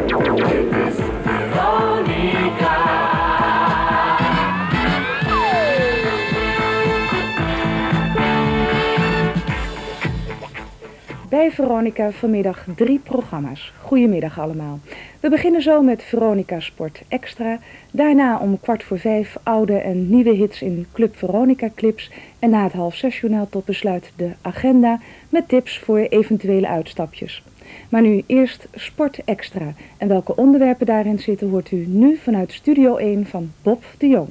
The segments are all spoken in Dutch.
is Veronica. Bij Veronica vanmiddag 3 programma's. Goedemiddag allemaal. We beginnen zo met Veronica Sport Extra. Daarna om 4:15 oude en nieuwe hits in Club Veronica Clips. En na het 5:30 journaal tot besluit de agenda met tips voor eventuele uitstapjes. Maar nu eerst Sport Extra. En welke onderwerpen daarin zitten hoort u nu vanuit Studio 1 van Bob de Jong.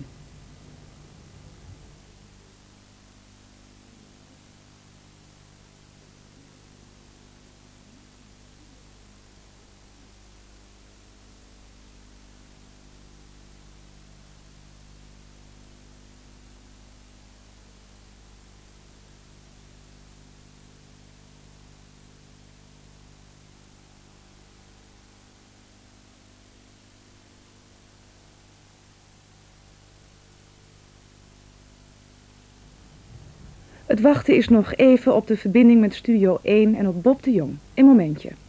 Het wachten is nog even op de verbinding met Studio 1 en op Bob de Jong. Een momentje.